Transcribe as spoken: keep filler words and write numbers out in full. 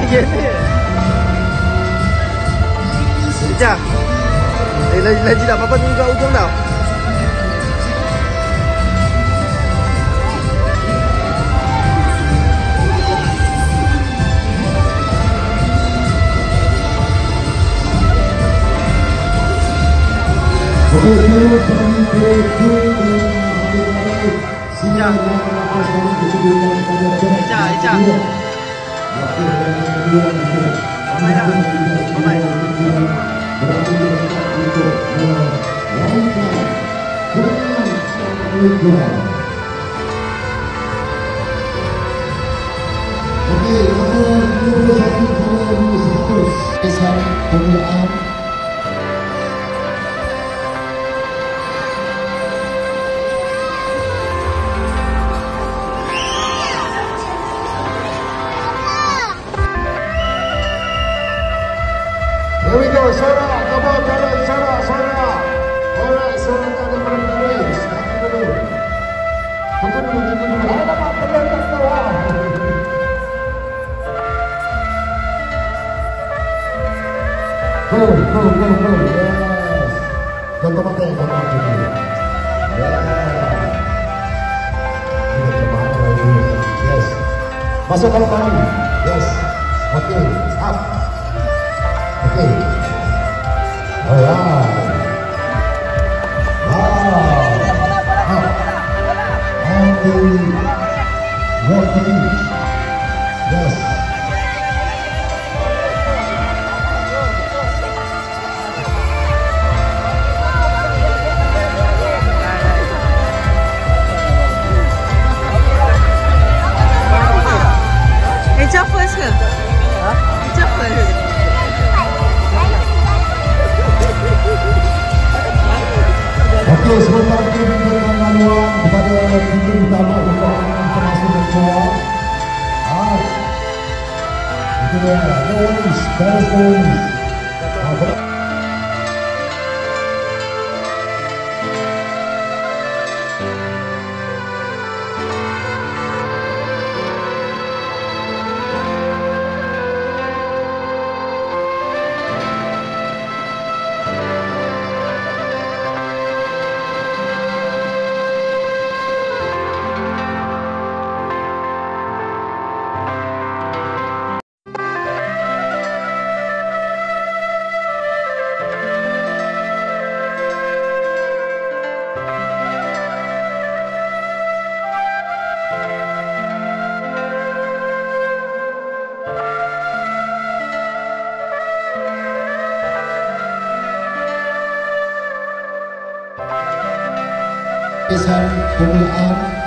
gini. Ija. Eh, lagi lagi dah apa juga ujung dah. Ija. Ija, Ija. Pemain dah. Pemain. Here we go, Sora, come on, Terence, Sora, Sora. Alright, Sora tak ada pada Terence. Tunggu dulu. Tunggu dulu, tunggu dulu. Ada dapat Terence tak tahu. Go, go, go, go, yes. Contoh pakai, contoh pakai. Yeah. Ini kemana lagi? Yes. Masuk kalau kami. Yes. Okay, up. Okay. Alright. Wow. And the walk the beach. Yes. Eja first ke? Ha? Eja first. Okey, sebentar lagi memberikan maluan kepada tim utama untuk informasi berkuat. Ah, itu dia, Lewis, Paris Lewis. Kesan pembukaan